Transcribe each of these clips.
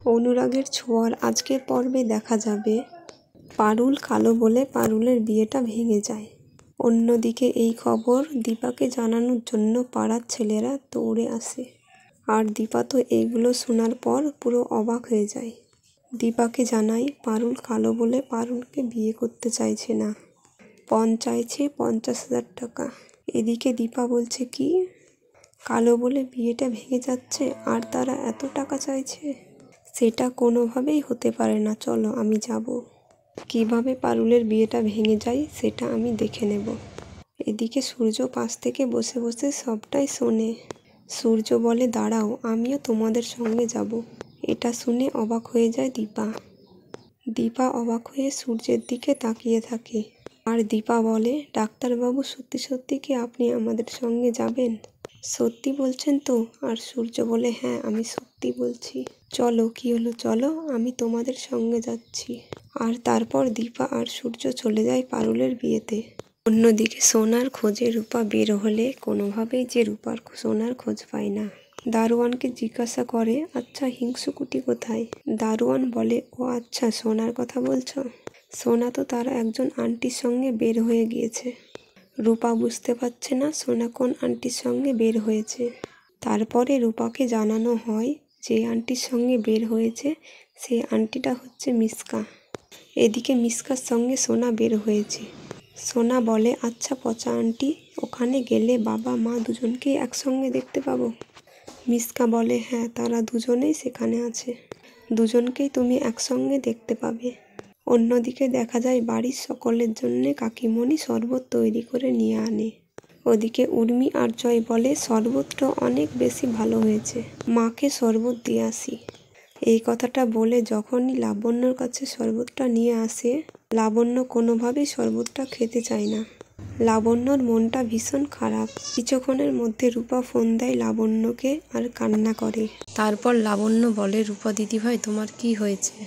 অনুরাগের ছোঁয়ার আজকের পর্বে দেখা যাবে পারুল কালো বলে পারুলের বিয়েটা ভেঙে যায়। অন্যদিকে এই খবর দীপাকে জানানোর জন্য পাড়ার ছেলেরা দৌড়ে আসে। আর দীপা তো এইগুলো শোনার পর পুরো অবাক হয়ে যায়। দীপাকে জানায় পারুল কালো বলে পারুলকে বিয়ে করতে চাইছে না, পণ চাইছে 50,000 টাকা। এদিকে দীপা বলছে কি কালো বলে বিয়েটা ভেঙে যাচ্ছে আর তারা এত টাকা চাইছে, সেটা কোনোভাবেই হতে পারে না। চলো আমি যাব, কিভাবে পারুলের বিয়েটা ভেঙে যায় সেটা আমি দেখে নেব। এদিকে সূর্য পাশ থেকে বসে বসে সবটাই শোনে। সূর্য বলে দাঁড়াও, আমিও তোমাদের সঙ্গে যাব। এটা শুনে অবাক হয়ে যায় দীপা। দীপা অবাক হয়ে সূর্যের দিকে তাকিয়ে থাকে। আর দীপা বলে ডাক্তারবাবু, সত্যি সত্যি কি আপনি আমাদের সঙ্গে যাবেন? সত্যি বলছেন তো? আর সূর্য বলে হ্যাঁ, আমি সত্যি বলছি। চলো, কি হলো, চলো, আমি তোমাদের সঙ্গে যাচ্ছি। আর তারপর দীপা আর সূর্য চলে যায় পারুলের বিয়েতে। অন্যদিকে সোনার খোঁজে রূপা বের হলে কোনোভাবেই যে রূপার সোনার খোঁজ পায় না। দারোয়ানকে জিজ্ঞাসা করে আচ্ছা হিংসুকুটি কোথায়? দারোয়ান বলে ও আচ্ছা, সোনার কথা বলছো। সোনা তো তার একজন আন্টির সঙ্গে বের হয়ে গিয়েছে। রূপা বুঝতে পারছে না সোনা কোন আন্টির সঙ্গে বের হয়েছে। তারপরে রূপাকে জানানো হয় যে আন্টির সঙ্গে বের হয়েছে সেই আন্টিটা হচ্ছে মিসকা। এদিকে মিসকার সঙ্গে সোনা বের হয়েছে। সোনা বলে আচ্ছা পচা আন্টি, ওখানে গেলে বাবা মা দুজনকেই একসঙ্গে দেখতে পাবো? মিসকা বলে হ্যাঁ, তারা দুজনেই সেখানে আছে, দুজনকেই তুমি একসঙ্গে দেখতে পাবে। অন্যদিকে দেখা যায় বাড়ির সকলের জন্যে কাকিমণি শরবত তৈরি করে নিয়ে আনে। ওদিকে উর্মি আর জয় বলে শরবতটা অনেক বেশি ভালো হয়েছে, মাকে শরবত দিয়ে আসি। এই কথাটা বলে যখনই লাবণ্যর কাছে শরবতটা নিয়ে আসে, লাবণ্য কোনোভাবেই শরবতটা খেতে চায় না। লাবণ্যর মনটা ভীষণ খারাপ। কিছুক্ষণের মধ্যে রূপা ফোন দেয় লাবণ্যকে আর কান্না করে। তারপর লাবণ্য বলে রূপা দিদিভাই, তোমার কি হয়েছে?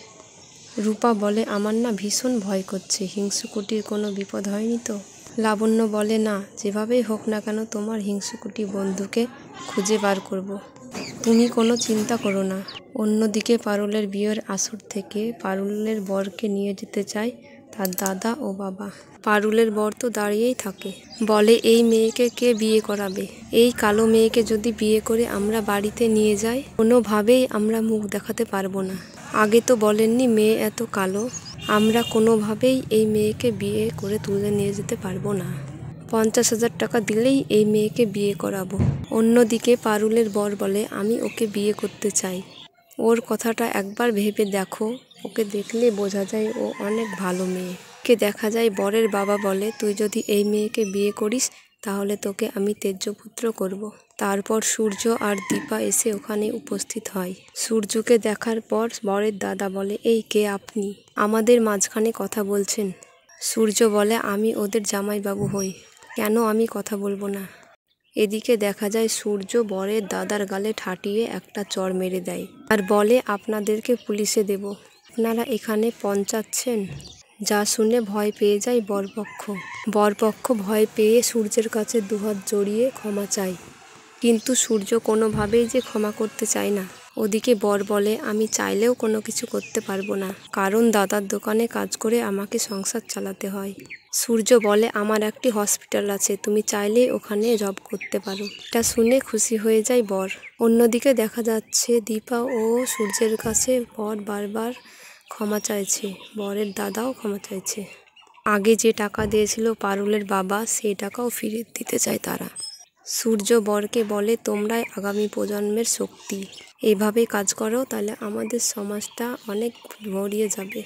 রূপা বলে আমার না ভীষণ ভয় করছে, হিংসুকুটির কোনো বিপদ হয়নি তো? লাবণ্য বলে না, যেভাবেই হোক না কেন তোমার হিংসুকুটি বন্ধুকে খুঁজে বার করব, তুমি কোনো চিন্তা করো না। অন্যদিকে পারুলের বিয়ের আসর থেকে পারুলের বরকে নিয়ে যেতে চায় তার দাদা ও বাবা। পারুলের বর তো দাঁড়িয়েই থাকে, বলে এই মেয়েকে কে বিয়ে করাবে? এই কালো মেয়েকে যদি বিয়ে করে আমরা বাড়িতে নিয়ে যাই, কোনোভাবেই আমরা মুখ দেখাতে পারবো না। আগে তো বলেননি মেয়ে এত কালো, আমরা কোনোভাবেই এই মেয়েকে বিয়ে করে তুলে নিয়ে যেতে পারবো না। 50,000 টাকা দিলেই এই মেয়েকে বিয়ে করাবো। অন্যদিকে পারুলের বর বলে আমি ওকে বিয়ে করতে চাই। ওর কথাটা একবার ভেবে দেখো, ওকে দেখলে বোঝা যায় ও অনেক ভালো মেয়ে। কে দেখা যায় বরের বাবা বলে তুই যদি এই মেয়েকে বিয়ে করিস তাহলে তোকে আমি তেজ্যপুত্র করব। তারপর সূর্য আর দীপা এসে ওখানে উপস্থিত হয়। সূর্যকে দেখার পর বরের দাদা বলে এই কে আপনি, আমাদের মাঝখানে কথা বলছেন? সূর্য বলে আমি ওদের জামাইবাবু হই, কেন আমি কথা বলবো না? এদিকে দেখা যায় সূর্য বরের দাদার গালে ঠাটিয়ে একটা চড় মেরে দেয় আর বলে আপনাদেরকে পুলিশে দেব, আপনারা এখানে পৌঁছাচ্ছেন। যা শুনে ভয় পেয়ে যায় বরপক্ষ। বরপক্ষ ভয় পেয়ে সূর্যের কাছে দুহাত জড়িয়ে ক্ষমা চায়, কিন্তু সূর্য কোনোভাবেই যে ক্ষমা করতে চায় না। ওদিকে বর বলে আমি চাইলেও কোনো কিছু করতে পারবো না, কারণ দাদার দোকানে কাজ করে আমাকে সংসার চালাতে হয়। সূর্য বলে আমার একটি হসপিটাল আছে, তুমি চাইলে ওখানে জব করতে পারো। এটা শুনে খুশি হয়ে যায় বর। অন্যদিকে দেখা যাচ্ছে দীপা ও সূর্যের কাছে বর বারবার ক্ষমা চাইছে, বরের দাদাও ক্ষমা চাইছে। আগে যে টাকা দিয়েছিল পারুলের বাবা, সেই টাকাও ফিরে দিতে চায় তারা। সূর্য বরকে বলে তোমরাই আগামী প্রজন্মের শক্তি, এইভাবে কাজ করো তাহলে আমাদের সমাজটা অনেক ভরিয়ে যাবে।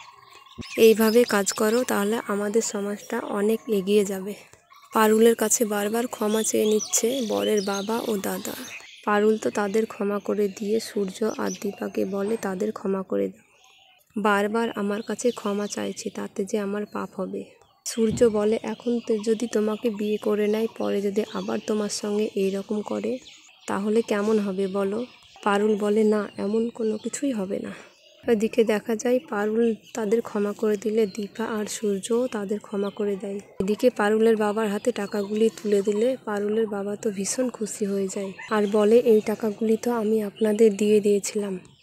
এইভাবে কাজ করো তাহলে আমাদের সমাজটা অনেক এগিয়ে যাবে। পারুলের কাছে বারবার ক্ষমা চেয়ে নিচ্ছে বরের বাবা ও দাদা। পারুল তো তাদের ক্ষমা করে দিয়ে সূর্য আর দীপাকে বলে তাদের ক্ষমা করে দাও, বারবার আমার কাছে ক্ষমা চাইছে, তাতে যে আমার পাপ হবে। সূর্য বলে এখন তো যদি তোমাকে বিয়ে করে নেয়, পরে যদি আবার তোমার সঙ্গে এইরকম করে তাহলে কেমন হবে বলো? পারুল বলে না, এমন কোনো কিছুই হবে না। ওদিকে দেখা যায় পারুল তাদের ক্ষমা করে দিলে দীপা আর সূর্যও তাদের ক্ষমা করে দেয়। এদিকে পারুলের বাবার হাতে টাকাগুলি তুলে দিলে পারুলের বাবা তো ভীষণ খুশি হয়ে যায় আর বলে এই টাকাগুলি তো আমি আপনাদের দিয়ে দিয়েছিলাম,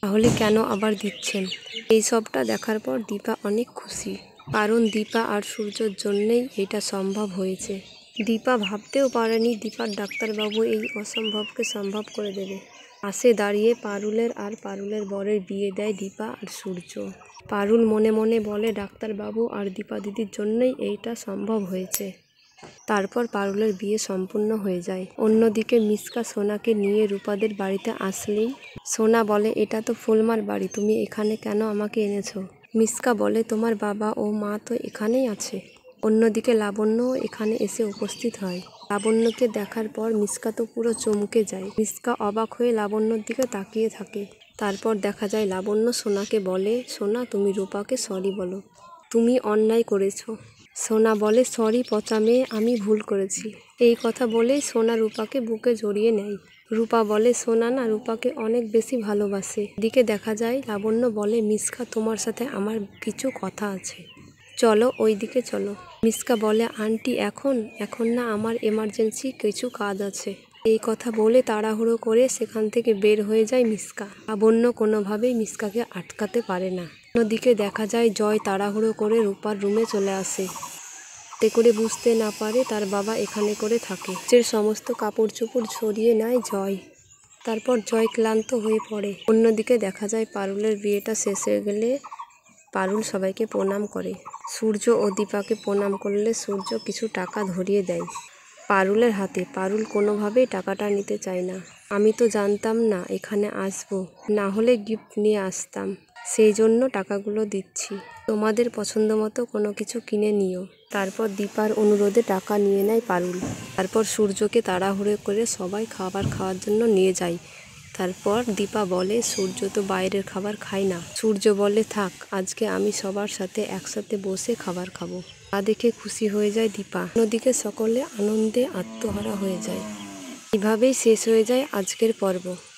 তাহলে কেন আবার দিচ্ছেন? এই সবটা দেখার পর দীপা অনেক খুশি, কারণ দীপা আর সূর্যর জন্যেই এটা সম্ভব হয়েছে। দীপা ভাবতেও পারেনি দীপার ডাক্তারবাবু এই অসম্ভবকে সম্ভব করে দেবে। পাশে দাঁড়িয়ে পারুলের আর পারুলের বরের বিয়ে দেয় দীপা আর সূর্য। পারুল মনে মনে বলে ডাক্তারবাবু আর দীপা দিদির জন্যই এইটা সম্ভব হয়েছে। তারপর পারুলের বিয়ে সম্পূর্ণ হয়ে যায়। অন্যদিকে মিসকা সোনাকে নিয়ে রূপাদের বাড়িতে আসলেই সোনা বলে, এটা তো ফুলমার বাড়ি, তুমি এখানে কেন আমাকে এনেছো? মিসকা বলে, তোমার বাবা ও মা তো এখানেই আছে। অন্যদিকে লাবণ্যও এখানে এসে উপস্থিত হয়। লাবণ্যকে দেখার পর মিসকা তো পুরো চমকে যায়। মিসকা অবাক হয়ে লাবণ্যর দিকে তাকিয়ে থাকে। তারপর দেখা যায় লাবণ্য সোনাকে বলে, সোনা তুমি রূপাকে সরি বলো, তুমি অন্যায় করেছো। সোনা বলে, সরি পচা মেয়ে, আমি ভুল করেছি। এই কথা বলেই সোনা রূপাকে বুকে জড়িয়ে নেয়। রূপা বলে, সোনা না রূপাকে অনেক বেশি ভালোবাসে। এদিকে দেখা যায় লাবণ্য বলে, মিসকা তোমার সাথে আমার কিছু কথা আছে, চলো ওই দিকে চলো। মিসকা বলে, আন্টি এখন না, আমার এমার্জেন্সি কিছু কাজ আছে। এই কথা বলে তাড়াহুড়ো করে সেখান থেকে বের হয়ে যায় মিসকা। লাবণ্য কোনোভাবেই মিসকাকে আটকাতে পারে না। অন্যদিকে দেখা যায় জয় তাড়াহুড়ো করে রূপার রুমে চলে আসে, যাতে করে বুঝতে না পারে তার বাবা এখানে করে থাকে। নিজের সমস্ত কাপড় চোপড় ছড়িয়ে নেয় জয়। তারপর জয় ক্লান্ত হয়ে পড়ে। অন্যদিকে দেখা যায় পারুলের বিয়েটা শেষ হয়ে গেলে পারুল সবাইকে প্রণাম করে। সূর্য ও দীপাকে প্রণাম করলে সূর্য কিছু টাকা ধরিয়ে দেয় পারুলের হাতে। পারুল কোনোভাবেই টাকাটা নিতে চায় না। আমি তো জানতাম না এখানে আসবো, না হলে গিফট নিয়ে আসতাম, সেই জন্য টাকাগুলো দিচ্ছি, তোমাদের পছন্দ মতো কোনো কিছু কিনে নিও। তারপর দীপার অনুরোধে টাকা নিয়ে নেয় পারুল। তারপর সূর্যকে তাড়াহুড়ো করে সবাই খাবার খাওয়ার জন্য নিয়ে যায়। তারপর দীপা বলে, সূর্য তো বাইরের খাবার খায় না। সূর্য বলে, থাক, আজকে আমি সবার সাথে একসাথে বসে খাবার খাবো। তা দেখে খুশি হয়ে যায় দীপা। অন্যদিকে সকলে আনন্দে আত্মহারা হয়ে যায়। এভাবেই শেষ হয়ে যায় আজকের পর্ব।